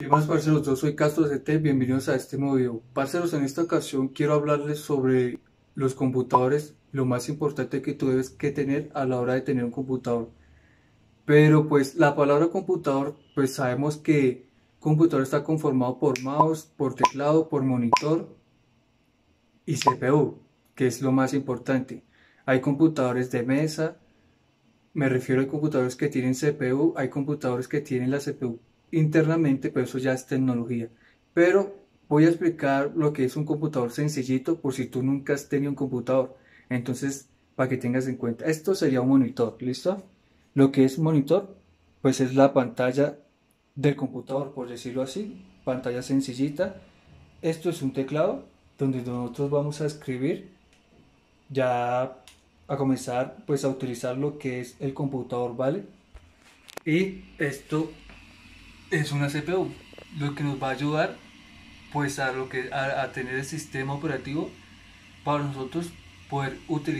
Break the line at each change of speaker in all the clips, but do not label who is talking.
¿Qué más, parceros? Yo soy Castro CT, bienvenidos a este nuevo video. Parceros, en esta ocasión quiero hablarles sobre los computadores, lo más importante que tú debes que tener a la hora de tener un computador. Pero pues la palabra computador, pues sabemos que computador está conformado por mouse, por teclado, por monitor y CPU, que es lo más importante. Hay computadores de mesa. Me refiero a computadores que tienen CPU, hay computadores que tienen la CPU internamente, pero eso ya es tecnología. Pero voy a explicar lo que es un computador sencillito por si tú nunca has tenido un computador. Entonces, para que tengas en cuenta, esto sería un monitor, ¿listo? Lo que es un monitor, pues es la pantalla del computador, por decirlo así, pantalla sencillita. Esto es un teclado donde nosotros vamos a escribir ya a comenzar pues a utilizar lo que es el computador, ¿vale? Y esto es una CPU, lo que nos va a ayudar pues a tener el sistema operativo para nosotros poder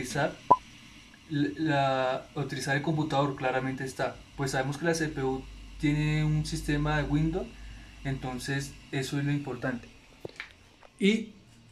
utilizar el computador. Claramente está, pues sabemos que la CPU tiene un sistema de Windows, entonces eso es lo importante. Y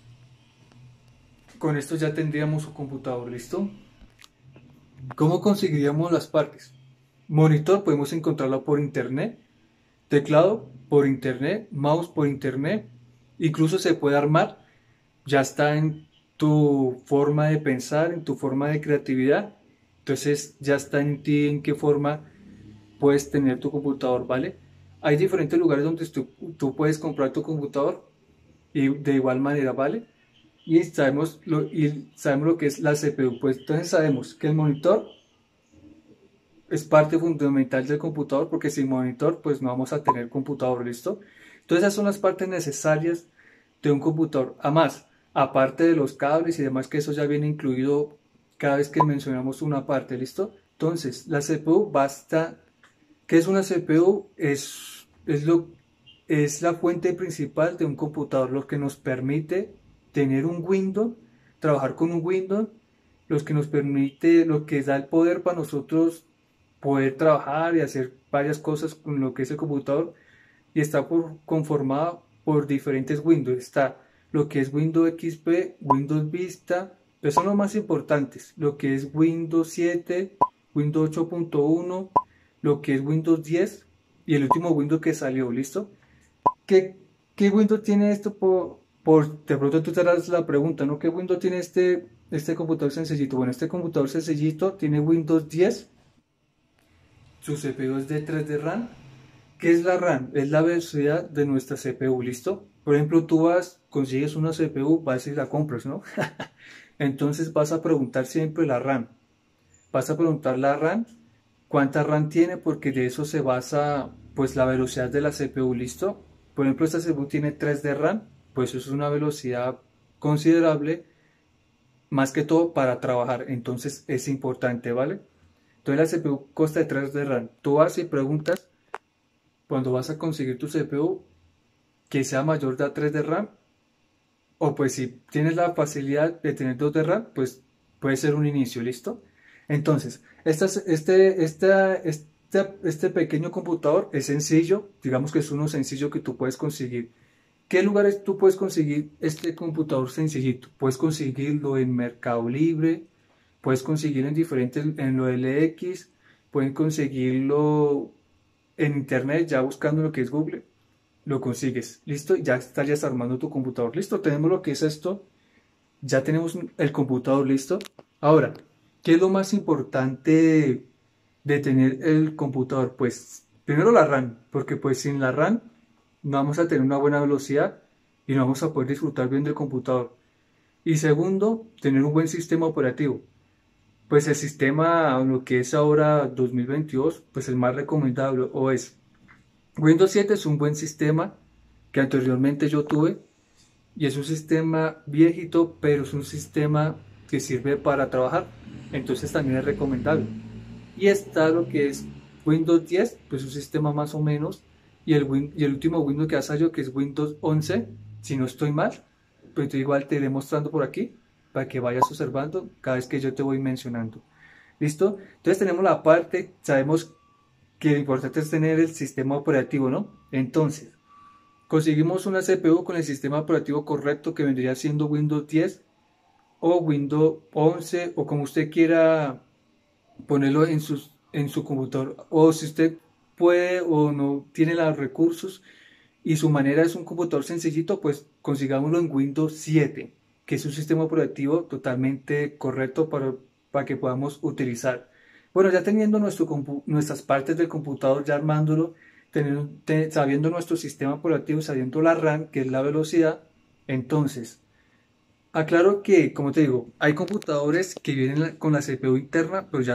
con esto ya tendríamos un computador, ¿listo? ¿Cómo conseguiríamos las partes? Monitor podemos encontrarlo por internet, teclado por internet, mouse por internet, incluso se puede armar, ya está en tu forma de pensar, en tu forma de creatividad, entonces ya está en ti en qué forma puedes tener tu computador, ¿vale? Hay diferentes lugares donde tú puedes comprar tu computador y de igual manera, ¿vale? Y sabemos lo que es la CPU, pues entonces sabemos que el monitor es parte fundamental del computador, porque sin monitor pues no vamos a tener computador, ¿listo? Entonces esas son las partes necesarias de un computador. Además, aparte de los cables y demás, que eso ya viene incluido cada vez que mencionamos una parte, ¿listo? Entonces, la CPU basta. ¿Qué es una CPU? Es la fuente principal de un computador, lo que nos permite tener un Windows, trabajar con un Windows, lo que da el poder para nosotros poder trabajar y hacer varias cosas con lo que es el computador, y está conformado por diferentes Windows. Está lo que es Windows XP, Windows Vista, pero son los más importantes, lo que es Windows 7, Windows 8.1, lo que es Windows 10 y el último Windows que salió, ¿listo? ¿Qué, qué Windows tiene esto? De pronto tú te harás la pregunta, ¿no? ¿Qué Windows tiene este computador sencillito? Bueno, este computador sencillito tiene Windows 10. Su CPU es de 3 de RAM. ¿Qué es la RAM? Es la velocidad de nuestra CPU, ¿listo? Por ejemplo, tú consigues una CPU, vas y la compras, ¿no? Entonces vas a preguntar siempre la RAM. Vas a preguntar la RAM, cuánta RAM tiene, porque de eso se basa pues la velocidad de la CPU, ¿listo? Por ejemplo, esta CPU tiene 3 de RAM, pues eso es una velocidad considerable, más que todo para trabajar, entonces es importante, ¿vale? Entonces la CPU consta de 3 de RAM. Tú vas y preguntas cuando vas a conseguir tu CPU que sea mayor de 3 de RAM, o pues si tienes la facilidad de tener 2 de RAM, pues puede ser un inicio, ¿listo? Entonces, este pequeño computador es sencillo, digamos que es uno sencillo que tú puedes conseguir. ¿Qué lugares tú puedes conseguir este computador sencillito? Puedes conseguirlo en Mercado Libre, puedes conseguirlo en lo LX, pueden conseguirlo en internet, ya buscando lo que es Google, lo consigues. Listo, ya estarías armando tu computador. Listo, tenemos lo que es esto, ya tenemos el computador listo. Ahora, ¿qué es lo más importante de tener el computador? Pues primero la RAM, porque pues sin la RAM no vamos a tener una buena velocidad y no vamos a poder disfrutar bien del computador. Y segundo, tener un buen sistema operativo. Pues el sistema, lo que es ahora 2022, pues el más recomendable o es Windows 7. Es un buen sistema que anteriormente yo tuve, y es un sistema viejito, pero es un sistema que sirve para trabajar, entonces también es recomendable. Y está lo que es Windows 10, pues un sistema más o menos, y el último Windows que ha salido, que es Windows 11, si no estoy mal, pues yo igual te iré mostrando por aquí para que vayas observando cada vez que yo te voy mencionando. ¿Listo? Entonces tenemos la parte, sabemos que lo importante es tener el sistema operativo, ¿no? Entonces, Conseguimos una CPU con el sistema operativo correcto que vendría siendo Windows 10 o Windows 11 o como usted quiera ponerlo en su computador. O si usted puede o no tiene los recursos y su manera es un computador sencillito, pues consigámoslo en Windows 7, que es un sistema operativo totalmente correcto para que podamos utilizar. Bueno, ya teniendo nuestras partes del computador, ya armándolo, sabiendo nuestro sistema operativo, sabiendo la RAM, que es la velocidad, entonces, aclaro que, como te digo, hay computadores que vienen con la CPU interna, pero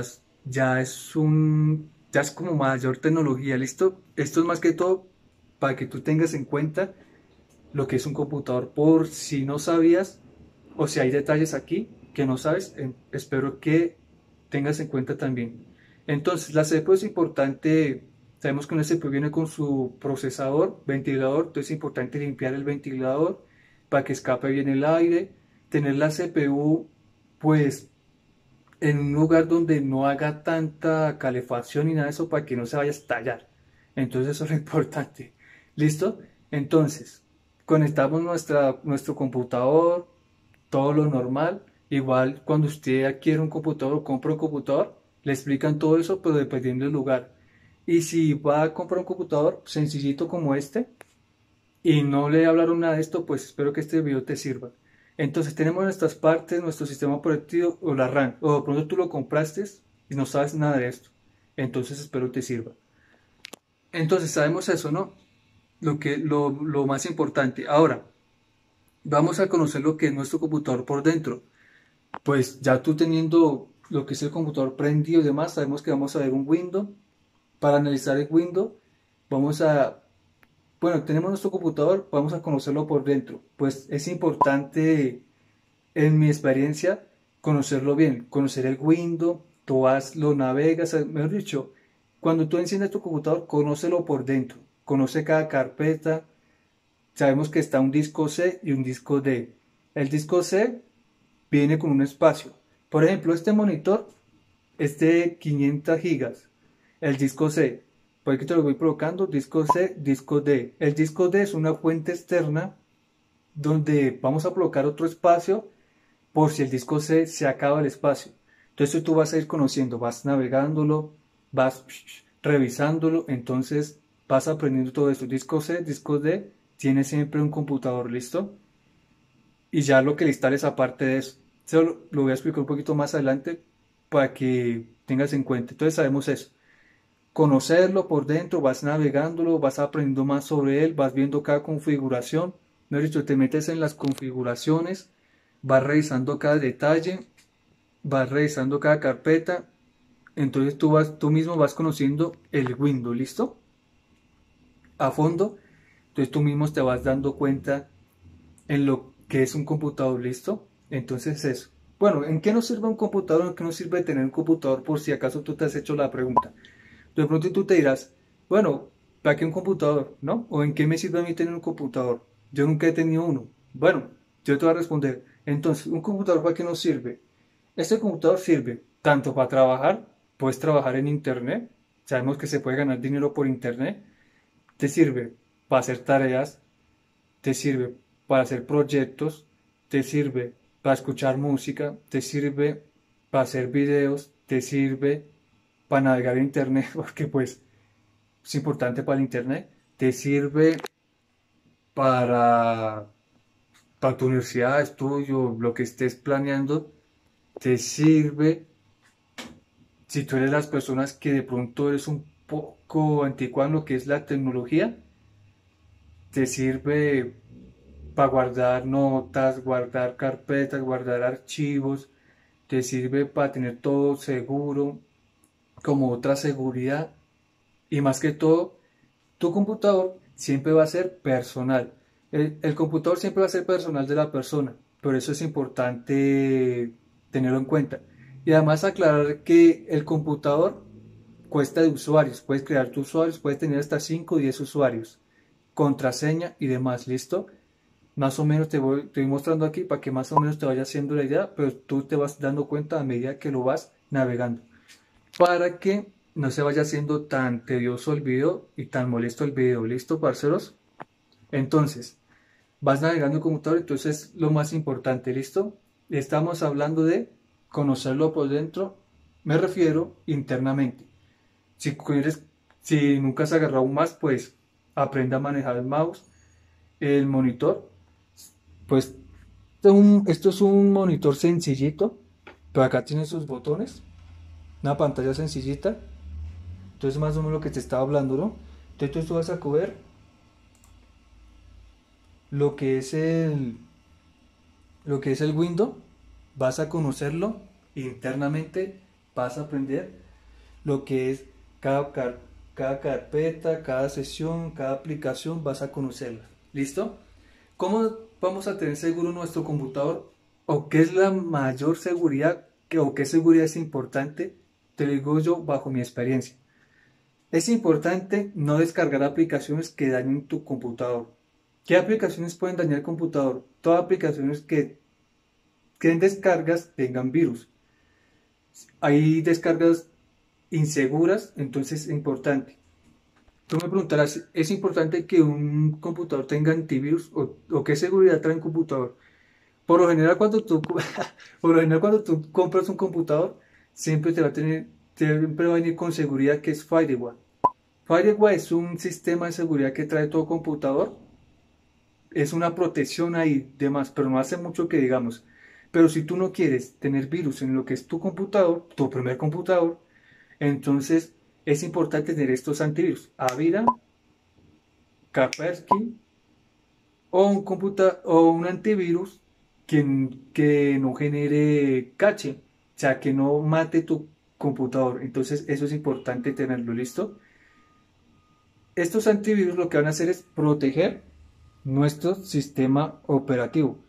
ya es como mayor tecnología, ¿listo? Esto es más que todo para que tú tengas en cuenta lo que es un computador, por si no sabías o si hay detalles aquí que no sabes, espero que tengas en cuenta también. Entonces, la CPU es importante, sabemos que una CPU viene con su procesador, ventilador, entonces es importante limpiar el ventilador para que escape bien el aire, tener la CPU pues en un lugar donde no haga tanta calefacción ni nada de eso para que no se vaya a estallar. Entonces eso es lo importante. ¿Listo? Entonces, conectamos nuestro computador, todo lo normal. Igual cuando usted adquiere un computador o compra un computador, le explican todo eso, pero dependiendo del lugar. Y si va a comprar un computador sencillito como este, y no le hablaron nada de esto, pues espero que este video te sirva. Entonces tenemos nuestras partes, nuestro sistema operativo o la RAM, o de pronto tú lo compraste y no sabes nada de esto. Entonces espero te sirva. Entonces sabemos eso, ¿no? Lo más importante. Ahora, vamos a conocer lo que es nuestro computador por dentro. Pues ya tú teniendo lo que es el computador prendido y demás, sabemos que vamos a ver un window. Para analizar el window, vamos a bueno, tenemos nuestro computador, vamos a conocerlo por dentro. Pues es importante, en mi experiencia, conocerlo bien, conocer el Windows, tú vas, lo navegas, mejor dicho, cuando tú enciendes tu computador, conócelo por dentro, conoce cada carpeta, sabemos que está un disco C y un disco D. El disco C viene con un espacio. Por ejemplo, este monitor es de 500 gigas. El disco C, por aquí te lo voy colocando, disco C, disco D. El disco D es una fuente externa donde vamos a colocar otro espacio por si el disco C se acaba el espacio. Entonces tú vas a ir conociendo, vas navegándolo, vas revisándolo, entonces vas aprendiendo todo esto. Disco C, disco D, tiene siempre un computador, ¿listo? Y ya lo que le instales aparte de eso. Eso lo voy a explicar un poquito más adelante para que tengas en cuenta. Entonces sabemos eso. Conocerlo por dentro, vas navegándolo, vas aprendiendo más sobre él, vas viendo cada configuración. No dicho, te metes en las configuraciones, vas revisando cada detalle, vas revisando cada carpeta. Entonces tú mismo vas conociendo el Windows, ¿listo? A fondo. Entonces tú mismo te vas dando cuenta en lo que es un computador, ¿listo? Entonces eso. Bueno, ¿en qué nos sirve un computador? ¿En qué nos sirve tener un computador? Por si acaso tú te has hecho la pregunta. De pronto tú te dirás, bueno, ¿para qué un computador? ¿No? ¿O en qué me sirve a mí tener un computador? Yo nunca he tenido uno. Bueno, yo te voy a responder. Entonces, ¿un computador para qué nos sirve? Este computador sirve tanto para trabajar, puedes trabajar en internet, sabemos que se puede ganar dinero por internet, te sirve para hacer tareas, te sirve para hacer proyectos, te sirve para escuchar música, te sirve para hacer videos, te sirve para navegar en internet, porque pues es importante para el internet, te sirve para, para tu universidad, estudio, lo que estés planeando, te sirve si tú eres las personas que de pronto eres un poco antigua en lo que es la tecnología, te sirve para guardar notas, guardar carpetas, guardar archivos, te sirve para tener todo seguro, como otra seguridad y más que todo, tu computador siempre va a ser personal. El computador siempre va a ser personal de la persona, por eso es importante tenerlo en cuenta. Y además aclarar que el computador cuesta de usuarios, puedes crear tus usuarios, puedes tener hasta 5 o 10 usuarios, contraseña y demás, ¿listo? Más o menos te voy mostrando aquí para que más o menos te vaya haciendo la idea, pero tú te vas dando cuenta a medida que lo vas navegando. Para que no se vaya haciendo tan tedioso el video y tan molesto el video. ¿Listo, parceros? Entonces, vas navegando el computador, entonces lo más importante, ¿listo? Estamos hablando de conocerlo por dentro, me refiero internamente. Si quieres, si nunca has agarrado un mouse, pues aprenda a manejar el mouse, el monitor. Pues esto es un monitor sencillito, pero acá tiene sus botones, una pantalla sencillita. Entonces más o menos lo que te estaba hablando, ¿no? Entonces tú vas a coger lo que es el Windows, vas a conocerlo internamente, vas a aprender lo que es cada carpeta, cada sesión, cada aplicación, vas a conocerla. ¿Listo? ¿Cómo vamos a tener seguro nuestro computador? ¿O qué es la mayor seguridad o qué seguridad es importante? Te lo digo yo bajo mi experiencia. Es importante no descargar aplicaciones que dañen tu computador. ¿Qué aplicaciones pueden dañar el computador? Todas aplicaciones que en descargas tengan virus. Hay descargas inseguras, entonces es importante. Tú me preguntarás, ¿es importante que un computador tenga antivirus o qué seguridad trae un computador? Por lo general por lo general, cuando tú compras un computador, siempre va a venir con seguridad que es Firewall. Firewall es un sistema de seguridad que trae todo computador. Es una protección ahí, demás, pero no hace mucho que digamos. Pero si tú no quieres tener virus en lo que es tu computador, tu primer computador, entonces es importante tener estos antivirus. Avira, Kaspersky o un antivirus que no genere cache, o sea, que no mate tu computador. Entonces eso es importante tenerlo, ¿listo? Estos antivirus lo que van a hacer es proteger nuestro sistema operativo.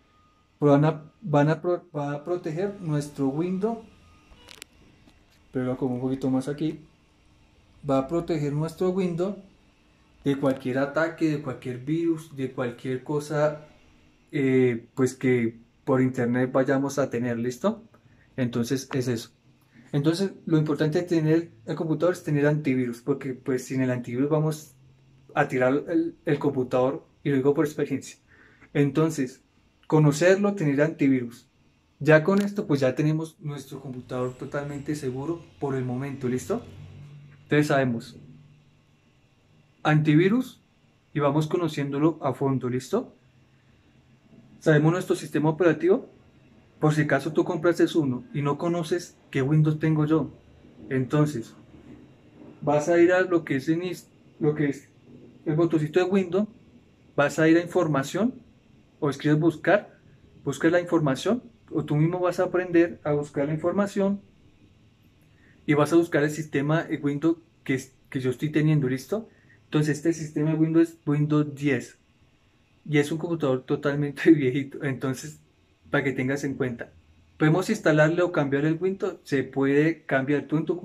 Va a proteger nuestro Windows, pero como un poquito más aquí, va a proteger nuestro Windows de cualquier ataque, de cualquier virus, de cualquier cosa, pues que por internet vayamos a tener, ¿listo? Entonces es eso. Entonces lo importante de tener el computador es tener antivirus, porque pues sin el antivirus vamos a tirar el computador, y lo digo por experiencia. Entonces, conocerlo, tener antivirus. Ya con esto, pues ya tenemos nuestro computador totalmente seguro por el momento, ¿listo? Entonces sabemos antivirus y vamos conociéndolo a fondo, ¿listo? Sabemos nuestro sistema operativo. Por si acaso tú compraste uno y no conoces qué Windows tengo yo, entonces vas a ir a lo que es el botoncito de Windows, vas a ir a información o escribes busca la información o tú mismo vas a aprender a buscar la información y vas a buscar el sistema de Windows que yo estoy teniendo, ¿listo? Entonces este sistema de Windows es Windows 10 y es un computador totalmente viejito, entonces para que tengas en cuenta. Podemos instalarle o cambiar el Windows, se puede cambiar,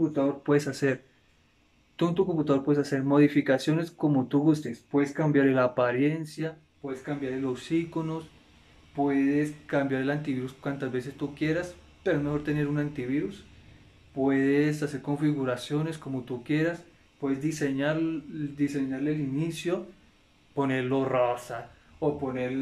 tú en tu computador puedes hacer modificaciones como tú gustes, puedes cambiar la apariencia, puedes cambiar los iconos, puedes cambiar el antivirus cuantas veces tú quieras, pero es mejor tener un antivirus. Puedes hacer configuraciones como tú quieras, puedes diseñarle el inicio, ponerlo rosa o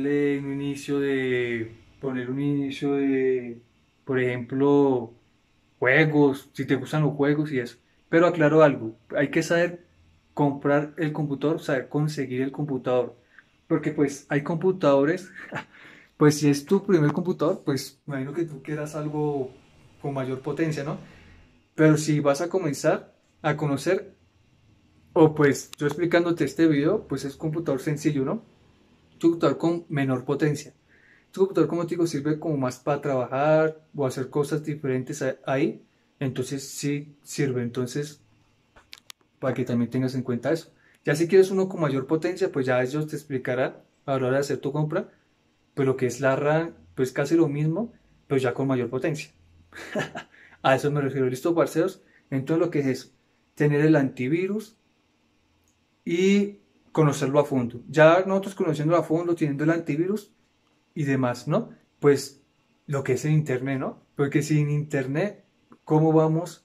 poner un inicio de, por ejemplo, juegos, si te gustan los juegos y eso. Pero aclaro algo, hay que saber comprar el computador, saber conseguir el computador, porque pues hay computadores, pues si es tu primer computador, pues me imagino que tú quieras algo con mayor potencia, ¿no? Pero si vas a comenzar a conocer, o pues yo explicándote este video, pues es computador sencillo, ¿no? Computador con menor potencia. Tu computador, como te digo, sirve como más para trabajar o hacer cosas diferentes ahí. Entonces sí sirve. Entonces, para que también tengas en cuenta eso. Ya si quieres uno con mayor potencia, pues ya ellos te explicarán a la hora de hacer tu compra. Pues lo que es la RAM, pues casi lo mismo, pero ya con mayor potencia. A eso me refiero. ¿Listo, parceros? Entonces lo que es eso, tener el antivirus y conocerlo a fondo. Ya nosotros conociéndolo a fondo, teniendo el antivirus y demás, ¿no? Pues lo que es el internet, ¿no? Porque sin internet, ¿cómo vamos?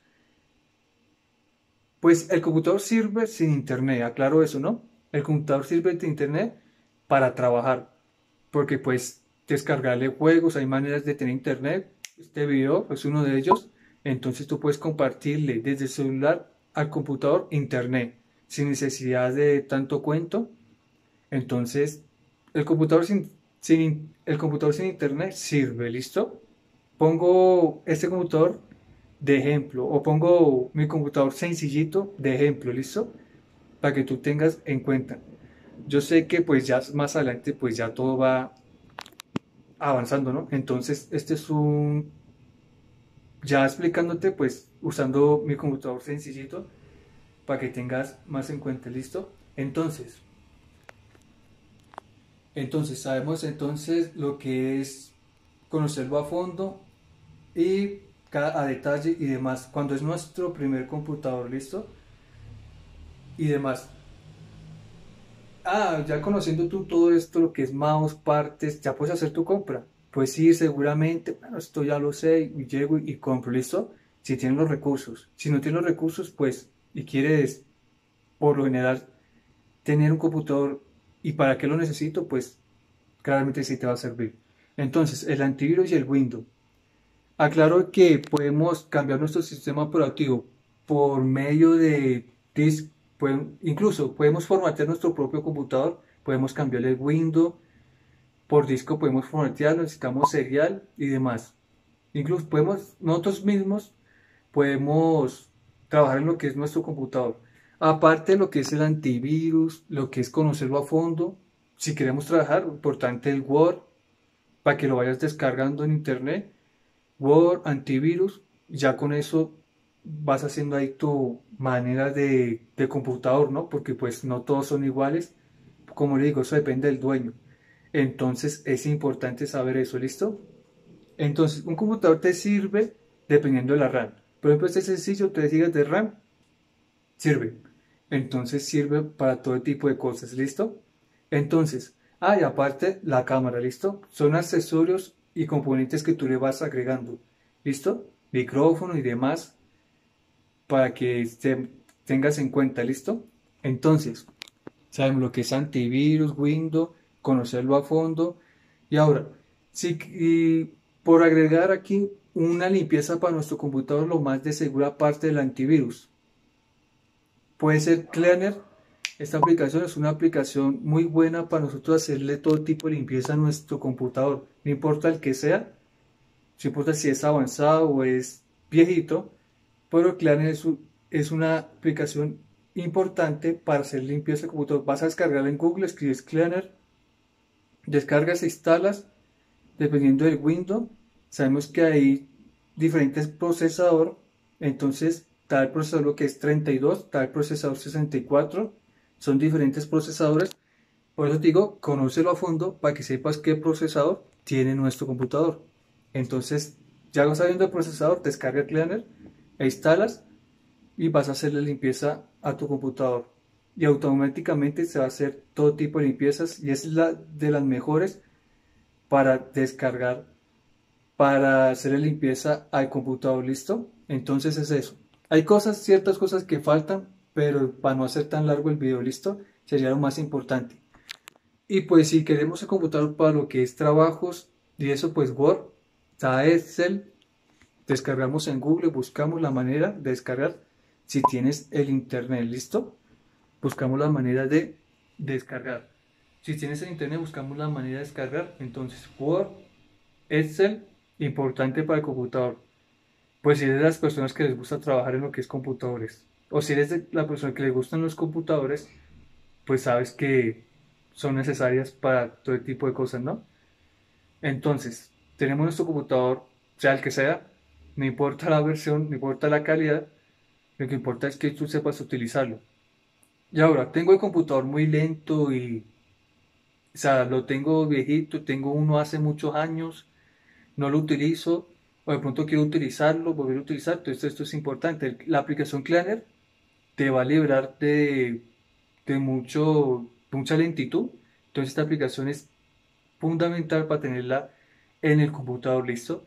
Pues el computador sirve sin internet, aclaro eso, ¿no? El computador sirve sin internet, para trabajar, porque pues descargarle juegos, hay maneras de tener internet, este video es uno de ellos, entonces tú puedes compartirle desde el celular al computador internet, sin necesidad de tanto cuento. Entonces el computador el computador sin internet sirve, ¿listo? Pongo este computador de ejemplo o pongo mi computador sencillito de ejemplo, ¿listo? Para que tú tengas en cuenta. Yo sé que pues ya más adelante pues ya todo va avanzando, ¿no? Entonces este es ya explicándote pues usando mi computador sencillito para que tengas más en cuenta, ¿listo? Entonces sabemos entonces lo que es conocerlo a fondo y a detalle y demás. Cuando es nuestro primer computador, ¿listo? Y demás. Ya conociendo tú todo esto, lo que es mouse, partes, ya puedes hacer tu compra. Pues sí, seguramente, bueno, esto ya lo sé, y llego y compro, ¿listo? Si tienes los recursos. Si no tienes los recursos, pues, y quieres, por lo general, tener un computador, ¿y para qué lo necesito? Pues, claramente sí te va a servir. Entonces, el antivirus y el Windows. Aclaro que podemos cambiar nuestro sistema operativo por medio de disk, incluso podemos formatear nuestro propio computador, podemos cambiarle el Windows, por disco podemos formatearlo, necesitamos serial y demás. Incluso nosotros mismos podemos trabajar en lo que es nuestro computador. Aparte de lo que es el antivirus, lo que es conocerlo a fondo, si queremos trabajar, importante el Word, para que lo vayas descargando en internet Word, antivirus, ya con eso vas haciendo ahí tu manera de computador, ¿no? Porque pues no todos son iguales. Como le digo, eso depende del dueño. Entonces es importante saber eso, ¿listo? Entonces, un computador te sirve dependiendo de la RAM. Por ejemplo, este sencillo, 3 GB de RAM, sirve. Entonces sirve para todo tipo de cosas, ¿listo? Entonces, y aparte la cámara, ¿listo? Son accesorios y componentes que tú le vas agregando, ¿listo? Micrófono y demás para que tengas en cuenta, ¿listo? Entonces, sabemos lo que es antivirus, Windows, conocerlo a fondo. Y ahora, y por agregar aquí una limpieza para nuestro computador, lo más de segura parte del antivirus. Puede ser Cleaner. Esta aplicación es una aplicación muy buena para nosotros hacerle todo tipo de limpieza a nuestro computador. No importa el que sea, no importa si es avanzado o es viejito, pero Cleaner es una aplicación importante para hacer limpieza de computador. Vas a descargarla en Google, escribes Cleaner, descargas e instalas, dependiendo del Windows. Sabemos que hay diferentes procesadores, entonces está el procesador lo que es 32, está el procesador 64, son diferentes procesadores. Por eso te digo, conócelo a fondo para que sepas qué procesador tiene nuestro computador. Entonces, ya sabiendo el procesador, descarga Cleaner e instalas y vas a hacerle limpieza a tu computador. Y automáticamente se va a hacer todo tipo de limpiezas y es la de las mejores para descargar, para hacer limpieza al computador, ¿listo? Entonces es eso. Hay ciertas cosas que faltan, pero para no hacer tan largo el video, ¿listo? Sería lo más importante. Y pues si queremos el computador para lo que es trabajos y eso, pues Word, está Excel, descargamos en Google, buscamos la manera de descargar si tienes el internet, ¿listo? Buscamos la manera de descargar. Si tienes el internet, buscamos la manera de descargar. Entonces, Word, Excel, importante para el computador. Pues si eres de las personas que les gusta trabajar en lo que es computadores, o si eres de la persona que le gustan los computadores, pues sabes que son necesarias para todo tipo de cosas, ¿no? Entonces, tenemos nuestro computador, sea el que sea, no importa la versión, no importa la calidad, lo que importa es que tú sepas utilizarlo. Y ahora, tengo el computador muy lento o sea, lo tengo viejito, tengo uno hace muchos años, no lo utilizo, o de pronto quiero utilizarlo, volver a utilizar, entonces esto es importante. La aplicación Cleaner te va a liberar de mucha lentitud, entonces esta aplicación es fundamental para tenerla en el computador, ¿listo?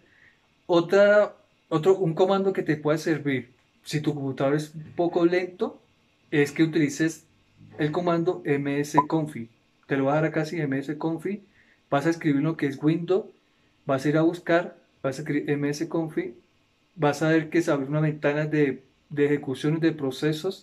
Un comando que te puede servir si tu computador es un poco lento es que utilices el comando msconfig. te lo voy a dar acá sin msconfig, vas a escribir lo que es Windows, vas a ir a buscar, vas a escribir msconfig, vas a ver que se abre una ventana de ejecuciones de procesos,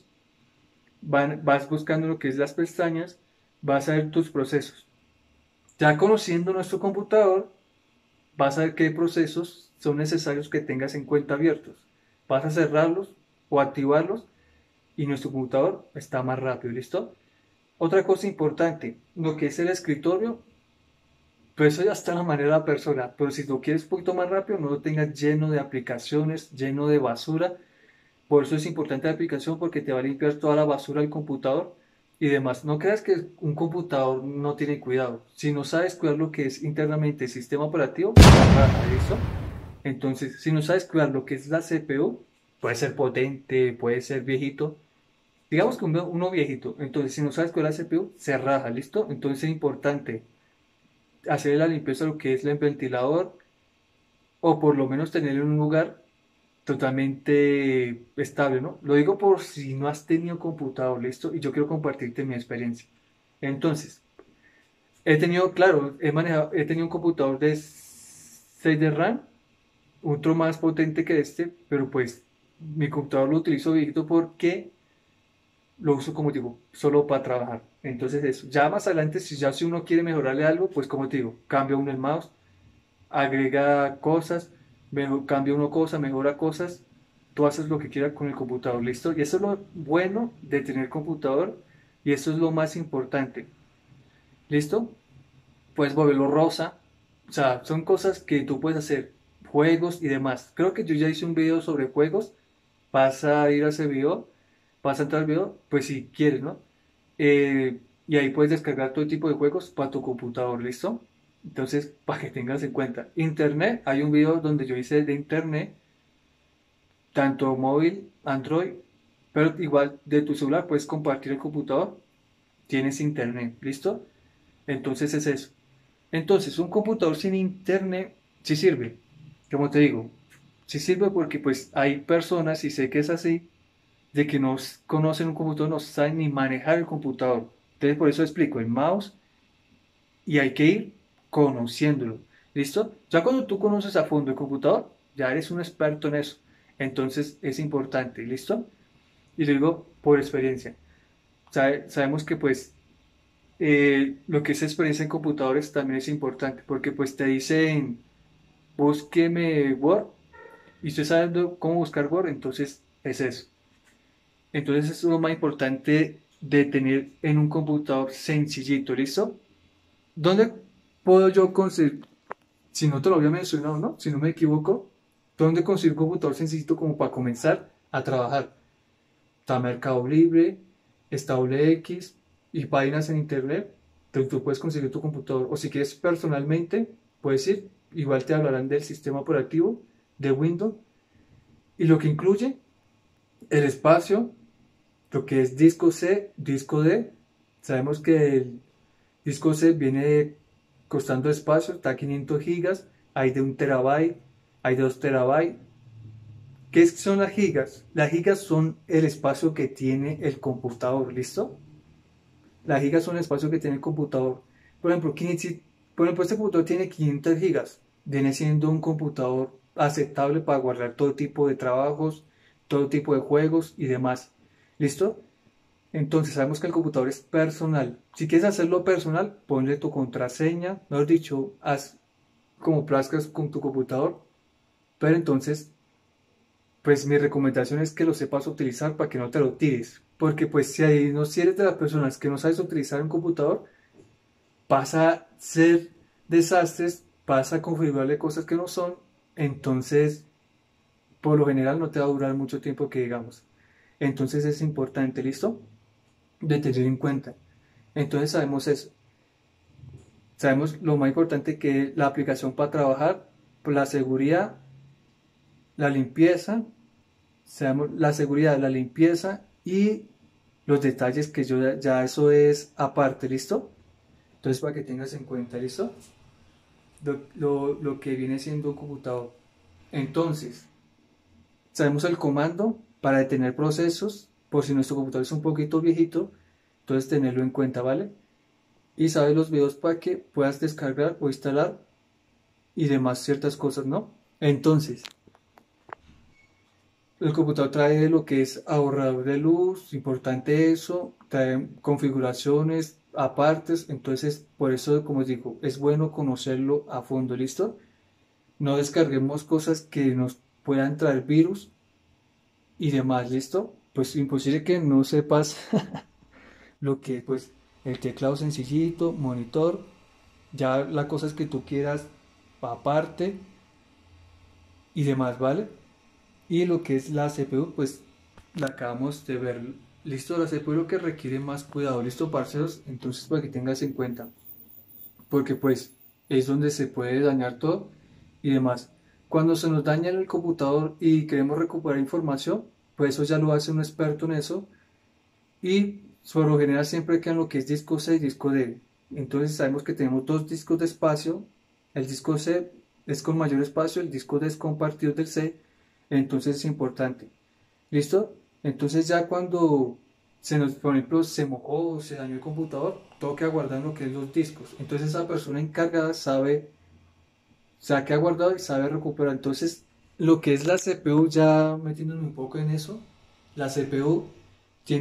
vas buscando lo que es las pestañas, vas a ver tus procesos. Ya conociendo nuestro computador, vas a ver qué procesos son necesarios que tengas en cuenta abiertos. Vas a cerrarlos o activarlos y nuestro computador está más rápido, ¿listo? Otra cosa importante, lo que es el escritorio, pues eso ya está en la manera personal, pero si lo quieres un poquito más rápido, no lo tengas lleno de aplicaciones, lleno de basura. Por eso es importante la aplicación porque te va a limpiar toda la basura del computador y demás. No creas que un computador no tiene cuidado. Si no sabes cuidar lo que es internamente el sistema operativo, ¿listo? Entonces, si no sabes cuidar lo que es la CPU, puede ser potente, puede ser viejito. Digamos que uno viejito. Entonces, si no sabes cuidar la CPU, se raja, ¿listo? Entonces es importante hacer la limpieza de lo que es el ventilador o por lo menos tenerlo en un lugar totalmente estable, ¿no? Lo digo por si no has tenido computador, ¿listo? Y yo quiero compartirte mi experiencia. Entonces, he tenido, claro, he tenido un computador de 6 de RAM, otro más potente que este, pero pues mi computador lo utilizo viejito porque lo uso como digo, solo para trabajar. Entonces eso, ya más adelante, si uno quiere mejorarle algo, pues como te digo, cambia uno el mouse, agrega cosas, cambia uno cosas, mejora cosas, tú haces lo que quieras con el computador, ¿listo? Y eso es lo bueno de tener computador y eso es lo más importante, ¿listo? Puedes volverlo rosa, o sea, son cosas que tú puedes hacer, juegos y demás. Creo que yo ya hice un video sobre juegos, vas a ir a ese video, vas a entrar al video, pues si quieres, ¿no? Y ahí puedes descargar todo tipo de juegos para tu computador, ¿listo? Entonces, para que tengas en cuenta. Internet, hay un video donde yo hice de internet, tanto móvil, Android, pero igual de tu celular puedes compartir el computador, tienes internet, ¿listo? Entonces es eso. Entonces, un computador sin internet sí sirve, como te digo, sí sirve porque pues hay personas, y sé que es así, de que no conocen un computador, no saben ni manejar el computador. Entonces, por eso explico el mouse y hay que ir conociéndolo. ¿Listo? Ya cuando tú conoces a fondo el computador, ya eres un experto en eso. Entonces, es importante. ¿Listo? Y lo digo por experiencia. Sabemos que pues lo que es experiencia en computadores también es importante porque pues te dicen búsqueme Word y usted sabe cómo buscar Word, entonces es eso. Entonces eso es lo más importante de tener en un computador sencillito, ¿listo? ¿Dónde puedo yo conseguir, si no te lo había mencionado, ¿no? Si no me equivoco, ¿dónde conseguir un computador sencillito como para comenzar a trabajar? Está Mercado Libre, está OLX y páginas en internet, donde tú puedes conseguir tu computador. O si quieres personalmente, puedes ir, igual te hablarán del sistema operativo de Windows y lo que incluye el espacio, lo que es disco C, disco D. Sabemos que el disco C viene costando espacio, está a 500 gigas, hay de 1 TB, hay de 2 TB. ¿Qué son las gigas? Las gigas son el espacio que tiene el computador, ¿listo? Las gigas son el espacio que tiene el computador. Por ejemplo, este computador tiene 500 gigas. Viene siendo un computador aceptable para guardar todo tipo de trabajos, todo tipo de juegos y demás. ¿Listo? Entonces sabemos que el computador es personal. Si quieres hacerlo personal, ponle tu contraseña. Mejor dicho, haz como plazcas con tu computador. Pero entonces, pues mi recomendación es que lo sepas utilizar para que no te lo tires. Porque pues si eres de las personas que no sabes utilizar un computador, vas a ser desastres, vas a configurarle cosas que no son. Entonces, por lo general no te va a durar mucho tiempo que digamos. Entonces es importante, ¿listo? De tener en cuenta. Entonces sabemos eso. Sabemos lo más importante que es la aplicación para trabajar, pues la seguridad, la limpieza, sabemos la seguridad, la limpieza y los detalles que ya eso es aparte, ¿listo? Entonces para que tengas en cuenta, ¿listo? Lo que viene siendo un computador. Entonces, sabemos el comando para detener procesos, por si nuestro computador es un poquito viejito, entonces tenerlo en cuenta, ¿vale? y sabes los videos para que puedas descargar o instalar y demás ciertas cosas, ¿no? Entonces, el computador trae lo que es ahorrador de luz, importante eso, trae configuraciones apartes, entonces por eso, como os digo, es bueno conocerlo a fondo, ¿listo? No descarguemos cosas que nos puedan traer virus y demás, ¿listo? Pues imposible que no sepas lo que, pues, el teclado sencillito, monitor, ya las cosas que tú quieras aparte y demás, ¿vale? Y lo que es la CPU, pues la acabamos de ver. Listo, la CPU lo que requiere más cuidado, listo, parceros, entonces para que tengas en cuenta, porque pues es donde se puede dañar todo y demás. Cuando se nos daña el computador y queremos recuperar información, pues eso ya lo hace un experto en eso y por lo general siempre queda en lo que es disco C y disco D. Entonces sabemos que tenemos dos discos de espacio, el disco C es con mayor espacio, el disco D es compartido del C, entonces es importante. ¿Listo? Entonces ya cuando se nos, por ejemplo, se mojó o se dañó el computador, toca guardar lo que es los discos. Entonces esa persona encargada sabe, sabe que ha guardado y sabe recuperar. Entonces lo que es la CPU, ya metiéndome un poco en eso, la CPU tiene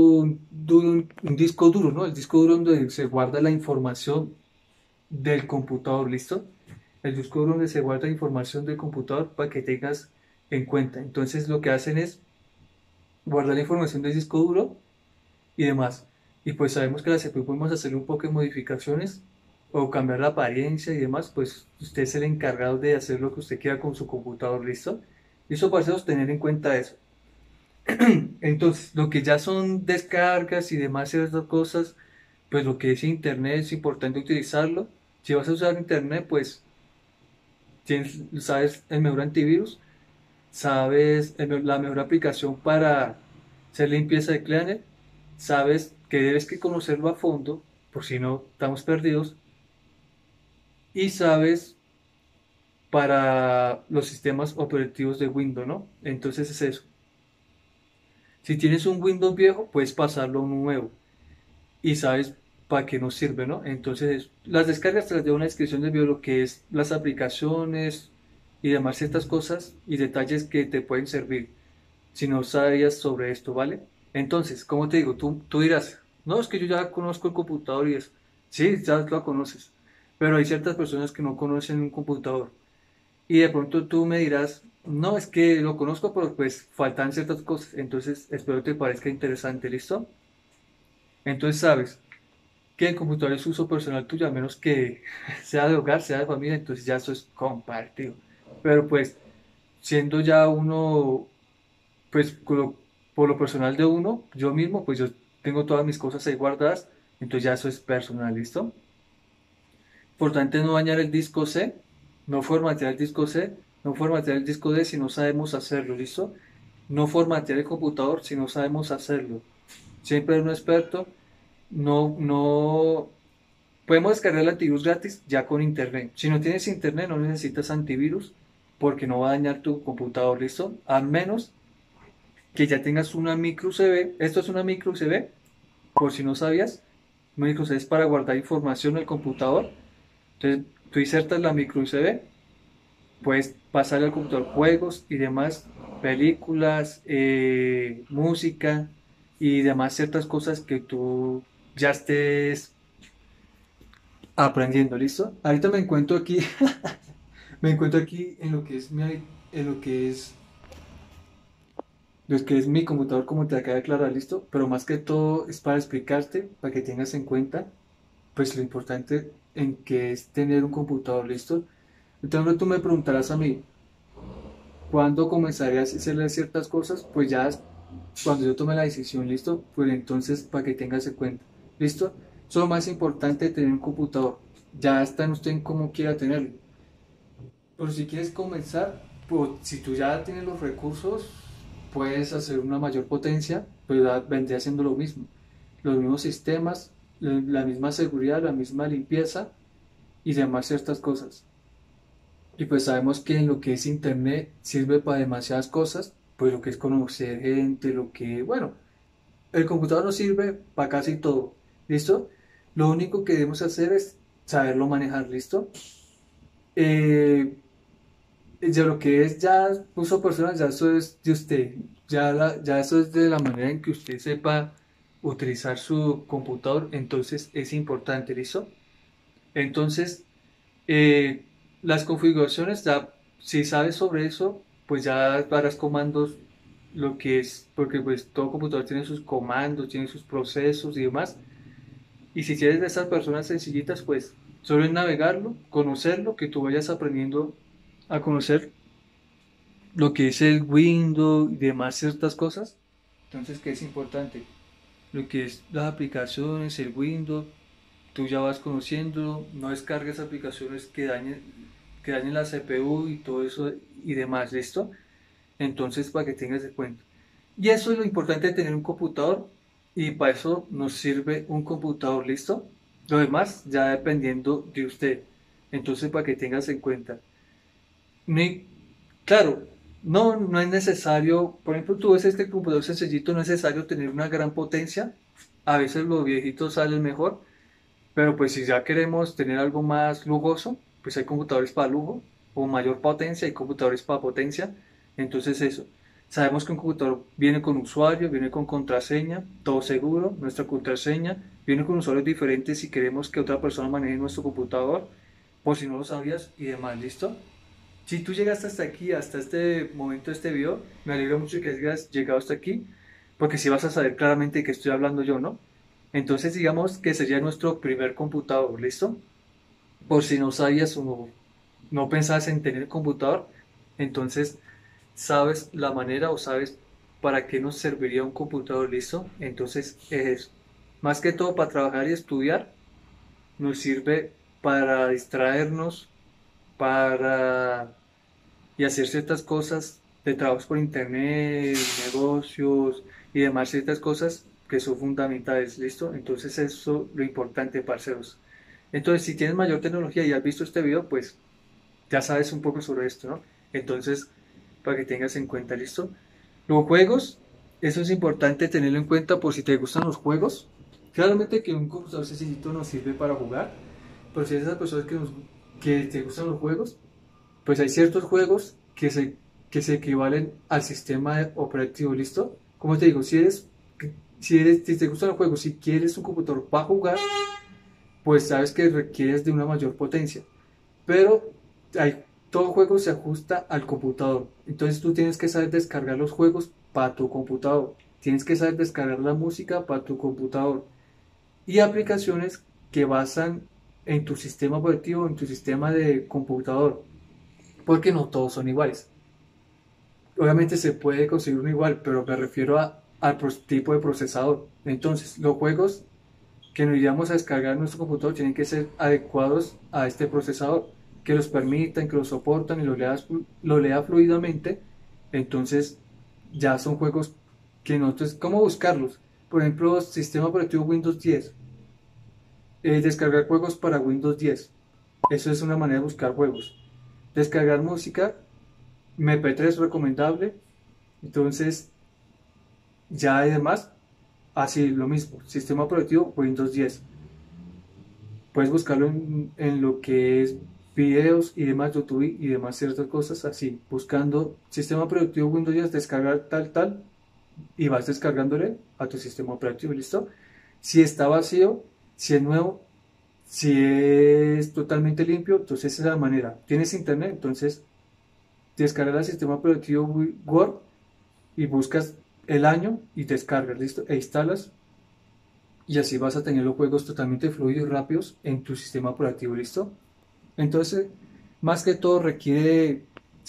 un disco duro, ¿no? El disco duro donde se guarda la información del computador, ¿listo? El disco duro donde se guarda la información del computador para que tengas en cuenta. Entonces lo que hacen es guardar la información del disco duro y demás. Y pues sabemos que la CPU podemos hacerle un poco de modificaciones o cambiar la apariencia y demás, pues usted es el encargado de hacer lo que usted quiera con su computador, ¿listo? Listo, parceros, tener en cuenta eso. Entonces, lo que ya son descargas y demás ciertas cosas, pues lo que es internet es importante utilizarlo. Si vas a usar internet, pues tienes, sabes el mejor antivirus, sabes la mejor aplicación para hacer limpieza de Cleaner, sabes que debes que conocerlo a fondo, por si no estamos perdidos, y sabes para los sistemas operativos de Windows, ¿no? Entonces es eso. Si tienes un Windows viejo, puedes pasarlo a un nuevo y sabes para qué nos sirve, ¿no? Entonces, las descargas te las dejo en la descripción del video, lo que es las aplicaciones y demás ciertas cosas y detalles que te pueden servir si no sabías sobre esto, ¿vale? Entonces, como te digo, tú dirás, no, es que yo ya conozco el computador y eso. Sí, ya lo conoces, pero hay ciertas personas que no conocen un computador y de pronto tú me dirás, no, es que lo conozco, pero pues faltan ciertas cosas. Entonces, espero te parezca interesante, ¿listo? Entonces, sabes que el computador es uso personal tuyo, a menos que sea de hogar, sea de familia, entonces ya eso es compartido. Pero pues, siendo ya uno, pues por lo personal de uno, yo mismo, pues yo tengo todas mis cosas ahí guardadas, entonces ya eso es personal, ¿listo? Importante no dañar el disco C, no formatear el disco C, no formatear el disco D si no sabemos hacerlo, ¿listo? No formatear el computador si no sabemos hacerlo. Siempre un experto, no podemos descargar el antivirus gratis ya con internet. Si no tienes internet, no necesitas antivirus porque no va a dañar tu computador, ¿listo? A menos que ya tengas una micro USB. Esto es una micro USB, por si no sabías. Una micro USB es para guardar información en el computador. Entonces, tú insertas la micro USB, puedes pasarle al computador juegos y demás, películas, música y demás ciertas cosas que tú ya estés aprendiendo, ¿listo? Ahorita me encuentro aquí, me encuentro aquí en lo que es en lo que es mi computador, como te acabo de aclarar, ¿listo? Pero más que todo es para explicarte, para que tengas en cuenta, pues lo importante en que es tener un computador, ¿listo? Entonces tú me preguntarás a mí, ¿cuándo comenzarías a hacerle ciertas cosas? Pues ya cuando yo tome la decisión, ¿listo? Pues entonces para que tengas en cuenta, ¿listo? Eso es lo más importante de tener un computador. Ya está en usted en cómo quiera tenerlo. Pero si quieres comenzar, pues, si tú ya tienes los recursos, puedes hacer una mayor potencia, pues vendría siendo lo mismo. Los mismos sistemas, la misma seguridad, la misma limpieza y demás ciertas cosas. Y pues sabemos que en lo que es internet sirve para demasiadas cosas, pues lo que es conocer gente, lo que, bueno, el computador nos sirve para casi todo, ¿listo? Lo único que debemos hacer es saberlo manejar, ¿listo? Eh, ya lo que es ya uso personal, ya eso es de usted, ya eso es de la manera en que usted sepa utilizar su computador, entonces es importante, ¿listo? Entonces, eh, las configuraciones, ya, si sabes sobre eso, pues ya harás comandos, lo que es, porque pues todo computador tiene sus comandos, tiene sus procesos y demás. Y si eres de esas personas sencillitas, pues solo es navegarlo, conocerlo, que tú vayas aprendiendo a conocer lo que es el Windows y demás ciertas cosas. Entonces, ¿qué es importante? Lo que es las aplicaciones, el Windows, tú ya vas conociendo, no descargues aplicaciones que dañen la CPU y todo eso y demás, ¿listo? Entonces, para que tengas en cuenta. Y eso es lo importante de tener un computador y para eso nos sirve un computador, ¿listo? Lo demás ya dependiendo de usted. Entonces, para que tengas en cuenta. Ni, claro, no es necesario, por ejemplo, tú ves este computador sencillito, no es necesario tener una gran potencia. A veces los viejitos salen mejor, pero pues si ya queremos tener algo más lujoso, pues hay computadores para lujo o mayor potencia, hay computadores para potencia. Entonces eso, sabemos que un computador viene con usuario, viene con contraseña, todo seguro, nuestra contraseña, viene con usuarios diferentes si queremos que otra persona maneje nuestro computador, por si no lo sabías y demás, ¿listo? Si tú llegaste hasta aquí, hasta este momento de este video, me alegra mucho que hayas llegado hasta aquí, porque si vas a saber claramente de qué estoy hablando yo, ¿no? Entonces digamos que sería nuestro primer computador, ¿listo? Por si no sabías o no pensabas en tener computador, entonces sabes la manera o sabes para qué nos serviría un computador, ¿listo? Entonces es más que todo para trabajar y estudiar, nos sirve para distraernos, para y hacer ciertas cosas de trabajos por internet, negocios y demás ciertas cosas que son fundamentales, ¿listo? Entonces eso lo importante, parceros. Entonces, si tienes mayor tecnología y has visto este video, pues ya sabes un poco sobre esto, ¿no? Entonces, para que tengas en cuenta, ¿listo? Los juegos, eso es importante tenerlo en cuenta por si te gustan los juegos. Claramente que un computador sencillito nos sirve para jugar, pero si eres esas personas que te gustan los juegos, pues hay ciertos juegos que se equivalen al sistema operativo, ¿listo? Como te digo, si te gustan los juegos, si quieres un computador para jugar, pues sabes que requieres de una mayor potencia. Pero todo juego se ajusta al computador. Entonces tú tienes que saber descargar los juegos para tu computador. Tienes que saber descargar la música para tu computador. Y aplicaciones que basan en tu sistema operativo, en tu sistema de computador. Porque no todos son iguales. Obviamente se puede conseguir uno igual, pero me refiero tipo de procesador. Entonces, los juegos que nos iríamos a descargar en nuestro computador tienen que ser adecuados a este procesador, que los permitan, que los soportan y lo lea fluidamente. Entonces, ya son juegos que nosotros, ¿cómo buscarlos? Por ejemplo, sistema operativo Windows 10. Descargar juegos para Windows 10. Eso es una manera de buscar juegos. Descargar música, MP3 recomendable. Entonces, ya además, así lo mismo. Sistema operativo Windows 10. Puedes buscarlo en lo que es videos y demás, YouTube y demás ciertas cosas así. Buscando sistema operativo Windows 10, descargar tal, y vas descargándole a tu sistema operativo, ¿listo? Si está vacío, si es nuevo, si es totalmente limpio, entonces esa es la manera. ¿Tienes internet? Entonces descargas el sistema operativo Word y buscas el año y descargas, ¿listo? E instalas y así vas a tener los juegos totalmente fluidos y rápidos en tu sistema operativo, ¿listo? Entonces, más que todo requiere,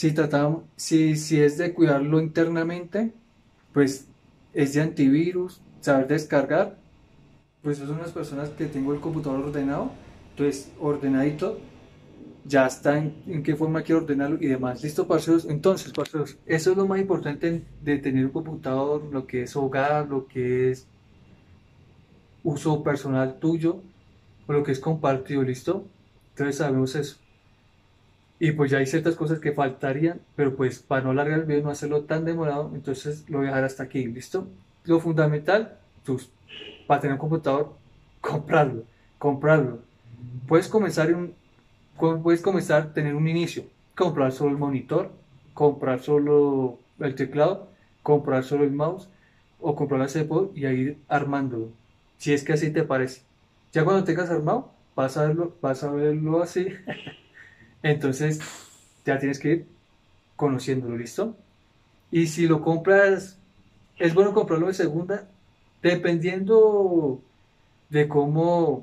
si es de cuidarlo internamente, pues es de antivirus, saber descargar, pues son unas personas que tengo el computador ordenado, entonces ordenadito, ya está en qué forma quiero ordenarlo y demás. Listo, parceros. Entonces, parceros, eso es lo más importante de tener un computador, lo que es hogar, lo que es uso personal tuyo, o lo que es compartido, ¿listo? Entonces sabemos eso. Y pues ya hay ciertas cosas que faltarían, pero pues para no alargar el video, no hacerlo tan demorado, entonces lo voy a dejar hasta aquí, ¿listo? Lo fundamental, para tener un computador, comprarlo. comprarlo. Puedes comenzar puedes comenzar a tener un inicio, comprar solo el monitor, comprar solo el teclado, comprar solo el mouse o comprar la CPU y a ir armándolo, si es que así te parece. Ya cuando tengas armado, vas a verlo así, entonces ya tienes que ir conociéndolo, ¿listo? Y si lo compras, es bueno comprarlo de segunda, dependiendo de cómo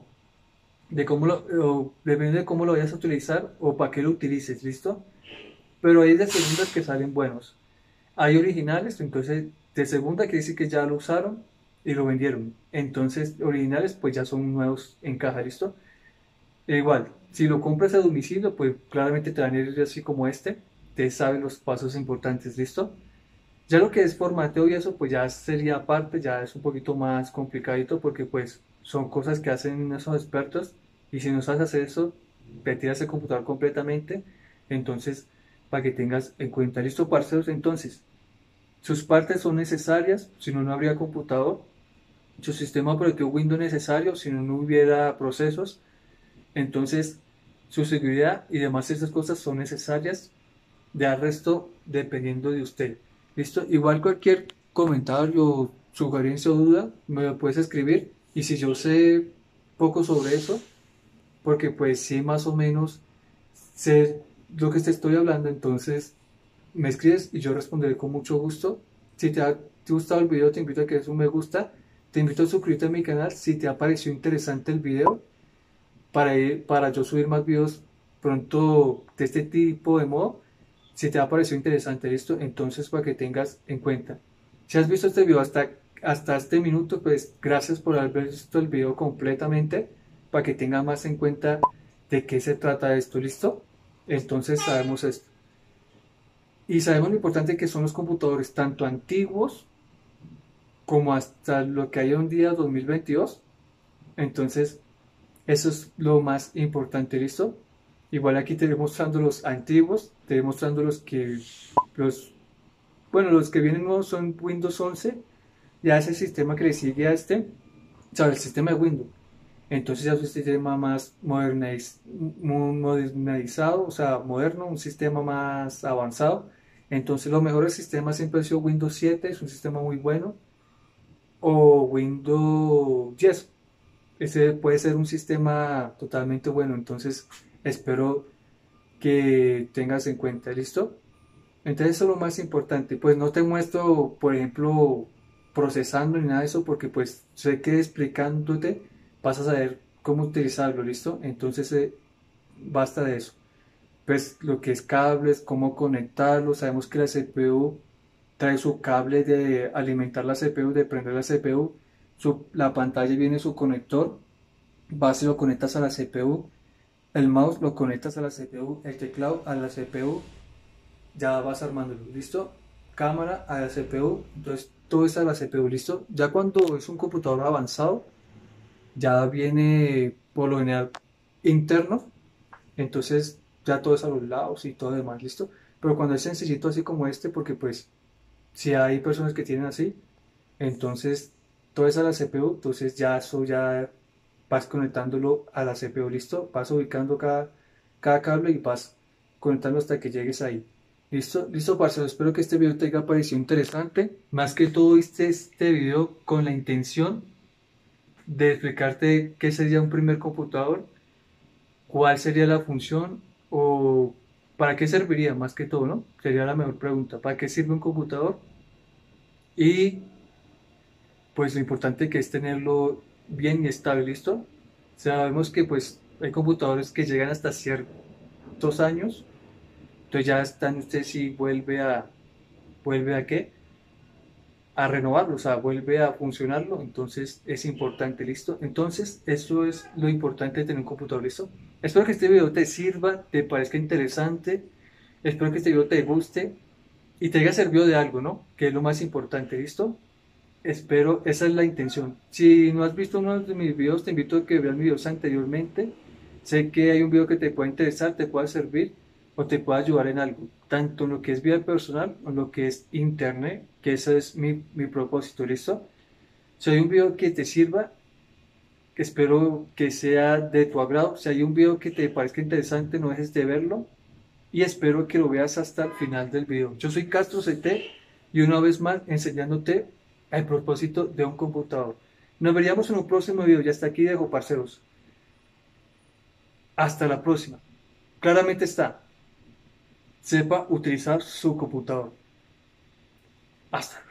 depende de cómo lo vayas a utilizar o para qué lo utilices, ¿listo? Pero hay de segundas que salen buenos. Hay originales, entonces de segunda quiere decir que ya lo usaron y lo vendieron. Entonces originales pues ya son nuevos en caja, ¿listo? E igual, si lo compras a domicilio, pues claramente te van a ir así como este, te saben los pasos importantes, ¿listo? Ya lo que es formateo y eso, pues ya sería aparte, ya es un poquito más complicadito porque pues son cosas que hacen esos expertos y si no sabes hacer eso, te tiras el computador completamente. Entonces, para que tengas en cuenta, listo, parceros, entonces, sus partes son necesarias, si no, no habría computador. Su sistema operativo Windows necesario, si no, no hubiera procesos. Entonces, su seguridad y demás esas cosas son necesarias. Ya el resto dependiendo de usted. ¿Listo? Igual cualquier comentario, sugerencia o duda me lo puedes escribir. Y si yo sé poco sobre eso, porque pues sí más o menos sé lo que te estoy hablando, entonces me escribes y yo responderé con mucho gusto. Si te ha gustado el video, te invito a que des un me gusta. Te invito a suscribirte a mi canal si te ha parecido interesante el video para yo subir más videos pronto de este tipo de modo. Si te ha parecido interesante esto, entonces para que tengas en cuenta. Si has visto este video hasta este minuto, pues gracias por haber visto el video completamente, para que tengas más en cuenta de qué se trata esto, ¿listo? Entonces sabemos esto. Y sabemos lo importante que son los computadores, tanto antiguos como hasta lo que hay hoy en día 2022. Entonces, eso es lo más importante, ¿listo? Igual aquí te estoy mostrando los antiguos, te estoy mostrando los, bueno, los que vienen nuevos son Windows 11, ya es el sistema que le sigue a este, o sea, el sistema de Windows. Entonces ya es un sistema más modernizado, o sea, moderno, un sistema más avanzado. Entonces los mejores sistemas siempre han sido Windows 7, es un sistema muy bueno, o Windows 10. Ese puede ser un sistema totalmente bueno, entonces espero que tengas en cuenta, ¿listo? Entonces eso es lo más importante, pues no te muestro, por ejemplo, procesando ni nada de eso, porque pues sé que explicándote vas a saber cómo utilizarlo, ¿listo? Entonces basta de eso. Pues lo que es cables, cómo conectarlo, sabemos que la CPU trae su cable de alimentar la CPU, de prender la CPU, la pantalla viene su conector, vas y lo conectas a la CPU, el mouse lo conectas a la CPU, el teclado a la CPU, ya vas armándolo, ¿listo? Cámara a la CPU, entonces todo está a la CPU, ¿listo? Ya cuando es un computador avanzado, ya viene por lo general interno, entonces ya todo es a los lados y todo demás, ¿listo? Pero cuando es sencillito así como este, porque pues si hay personas que tienen así, entonces todo es a la CPU, entonces ya eso ya vas conectándolo a la CPU, ¿listo? Vas ubicando cada cable y vas conectando hasta que llegues ahí. ¿Listo? Listo, parceros. Espero que este video te haya parecido interesante. Más que todo, este video con la intención de explicarte qué sería un primer computador, cuál sería la función o para qué serviría, más que todo, ¿no? Sería la mejor pregunta. ¿Para qué sirve un computador? Y pues lo importante que es tenerlo bien y estable, ¿listo? Sabemos que pues hay computadores que llegan hasta ciertos años, entonces ya están, usted si vuelve a qué, a renovarlo, o sea, vuelve a funcionarlo, entonces es importante, ¿listo? Entonces, eso es lo importante de tener un computador, ¿listo? Espero que este video te sirva, te parezca interesante, espero que este video te guste y te haya servido de algo, ¿no? Que es lo más importante, ¿listo? Espero, esa es la intención. Si no has visto uno de mis videos, te invito a que veas mis videos anteriormente. Sé que hay un video que te pueda interesar, te pueda servir o te pueda ayudar en algo, tanto en lo que es vida personal o en lo que es internet, que ese es mi propósito, ¿listo? Si hay un video que te sirva, Espero que sea de tu agrado. Si hay un video que te parezca interesante, no dejes de verlo y espero que lo veas hasta el final del video. Yo soy Castro CT y una vez más enseñándote el propósito de un computador. Nos veríamos en un próximo video. Ya hasta aquí dejo, parceros. Hasta la próxima. Claramente está. Sepa utilizar su computador. Hasta.